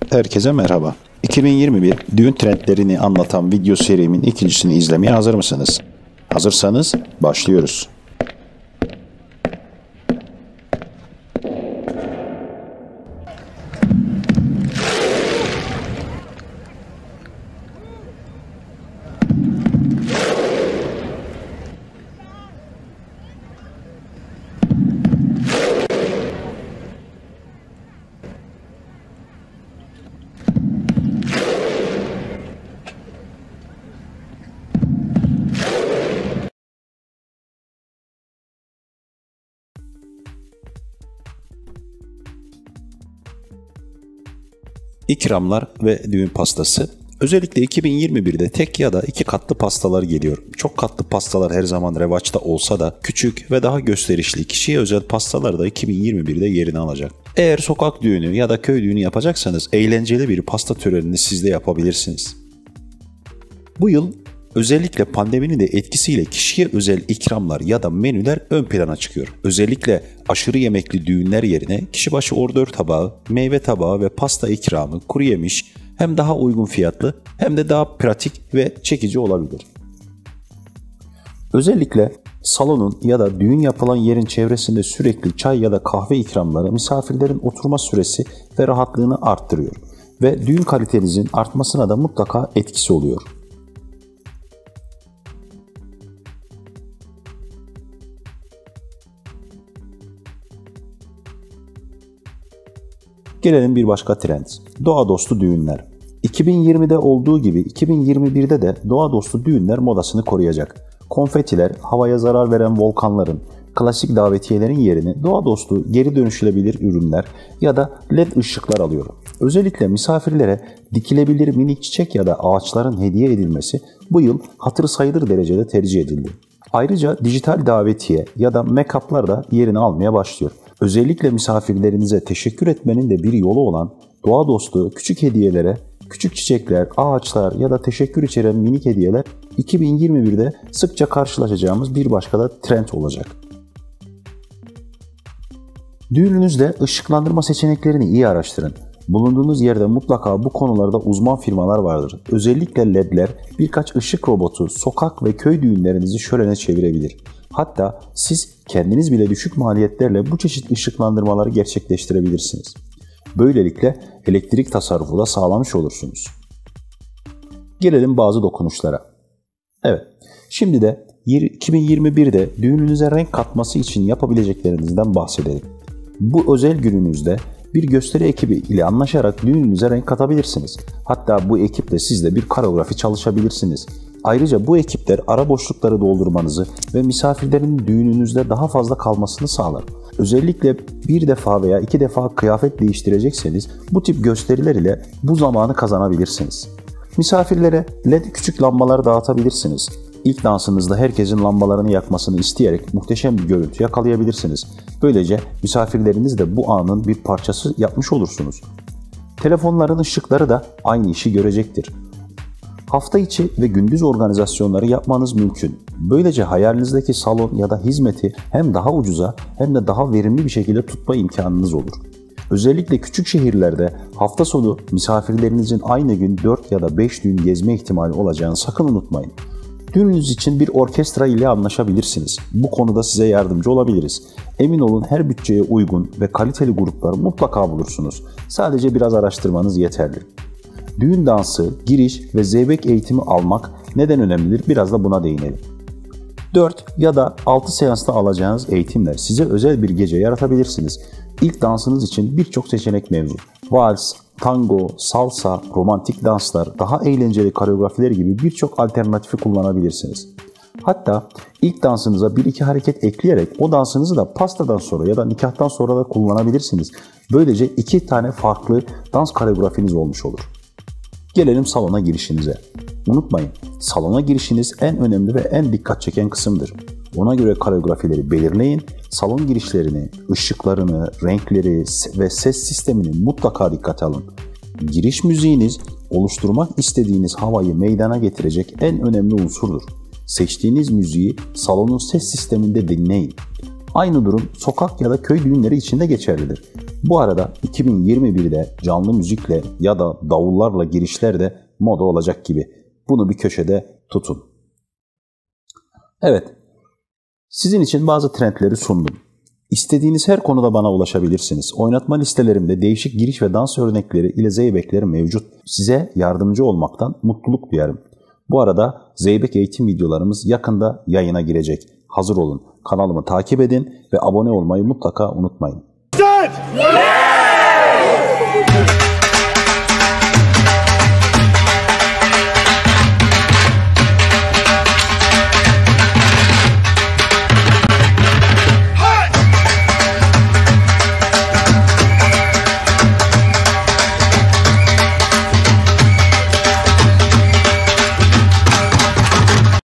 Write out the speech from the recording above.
Herkese merhaba. 2021 düğün trendlerini anlatan video serimin ikincisini izlemeye hazır mısınız? Hazırsanız başlıyoruz. İkramlar ve düğün pastası. Özellikle 2021'de tek ya da iki katlı pastalar geliyor. Çok katlı pastalar her zaman revaçta olsa da küçük ve daha gösterişli kişiye özel pastalar da 2021'de yerini alacak. Eğer sokak düğünü ya da köy düğünü yapacaksanız eğlenceli bir pasta törenini siz de yapabilirsiniz. Bu yıl özellikle pandeminin de etkisiyle kişiye özel ikramlar ya da menüler ön plana çıkıyor. Özellikle aşırı yemekli düğünler yerine kişi başı ordör tabağı, meyve tabağı ve pasta ikramı, kuru yemiş hem daha uygun fiyatlı hem de daha pratik ve çekici olabilir. Özellikle salonun ya da düğün yapılan yerin çevresinde sürekli çay ya da kahve ikramları misafirlerin oturma süresi ve rahatlığını arttırıyor ve düğün kalitenizin artmasına da mutlaka etkisi oluyor. Gelelim bir başka trend. Doğa dostu düğünler. 2020'de olduğu gibi 2021'de de doğa dostu düğünler modasını koruyacak. Konfetiler, havaya zarar veren volkanların, klasik davetiyelerin yerini doğa dostu geri dönüşülebilir ürünler ya da led ışıklar alıyor. Özellikle misafirlere dikilebilir minik çiçek ya da ağaçların hediye edilmesi bu yıl hatırı sayılır derecede tercih edildi. Ayrıca dijital davetiye ya da make-up'lar da yerini almaya başlıyor. Özellikle misafirlerinize teşekkür etmenin de bir yolu olan doğa dostu küçük hediyelere, küçük çiçekler, ağaçlar ya da teşekkür içeren minik hediyeler 2021'de sıkça karşılaşacağımız bir başka da trend olacak. Düğününüzde ışıklandırma seçeneklerini iyi araştırın. Bulunduğunuz yerde mutlaka bu konularda uzman firmalar vardır. Özellikle ledler birkaç ışık robotu sokak ve köy düğünlerinizi şölene çevirebilir. Hatta siz kendiniz bile düşük maliyetlerle bu çeşit ışıklandırmaları gerçekleştirebilirsiniz. Böylelikle elektrik tasarrufu da sağlamış olursunuz. Gelelim bazı dokunuşlara. Evet, şimdi de 2021'de düğününüze renk katması için yapabileceklerinizden bahsedelim. Bu özel gününüzde bir gösteri ekibi ile anlaşarak düğününüze renk katabilirsiniz. Hatta bu ekiple siz de bir koreografi çalışabilirsiniz. Ayrıca bu ekipler ara boşlukları doldurmanızı ve misafirlerin düğününüzde daha fazla kalmasını sağlar. Özellikle bir defa veya iki defa kıyafet değiştirecekseniz bu tip gösteriler ile bu zamanı kazanabilirsiniz. Misafirlere led küçük lambalar dağıtabilirsiniz. İlk dansınızda herkesin lambalarını yakmasını isteyerek muhteşem bir görüntü yakalayabilirsiniz. Böylece misafirleriniz de bu anın bir parçası yapmış olursunuz. Telefonların ışıkları da aynı işi görecektir. Hafta içi ve gündüz organizasyonları yapmanız mümkün. Böylece hayalinizdeki salon ya da hizmeti hem daha ucuza hem de daha verimli bir şekilde tutma imkanınız olur. Özellikle küçük şehirlerde hafta sonu misafirlerinizin aynı gün 4 ya da 5 düğün gezme ihtimali olacağını sakın unutmayın. Düğününüz için bir orkestra ile anlaşabilirsiniz. Bu konuda size yardımcı olabiliriz. Emin olun her bütçeye uygun ve kaliteli grupları mutlaka bulursunuz. Sadece biraz araştırmanız yeterli. Düğün dansı, giriş ve zeybek eğitimi almak neden önemlidir? Biraz da buna değinelim. 4 ya da 6 seansta alacağınız eğitimler size özel bir gece yaratabilirsiniz. İlk dansınız için birçok seçenek mevcut. Vals, tango, salsa, romantik danslar, daha eğlenceli koreografiler gibi birçok alternatifi kullanabilirsiniz. Hatta ilk dansınıza bir iki hareket ekleyerek o dansınızı da pastadan sonra ya da nikahtan sonra da kullanabilirsiniz. Böylece 2 tane farklı dans koreografiniz olmuş olur. Gelelim salona girişinize. Unutmayın, salona girişiniz en önemli ve en dikkat çeken kısımdır. Ona göre koreografileri belirleyin, salon girişlerini, ışıklarını, renkleri ve ses sistemini mutlaka dikkate alın. Giriş müziğiniz, oluşturmak istediğiniz havayı meydana getirecek en önemli unsurdur. Seçtiğiniz müziği salonun ses sisteminde dinleyin. Aynı durum sokak ya da köy düğünleri için de geçerlidir. Bu arada 2021'de canlı müzikle ya da davullarla girişler de moda olacak gibi. Bunu bir köşede tutun. Evet, sizin için bazı trendleri sundum. İstediğiniz her konuda bana ulaşabilirsiniz. Oynatma listelerimde değişik giriş ve dans örnekleri ile zeybekleri mevcut. Size yardımcı olmaktan mutluluk duyarım. Bu arada zeybek eğitim videolarımız yakında yayına girecek. Hazır olun. Kanalımı takip edin ve abone olmayı mutlaka unutmayın.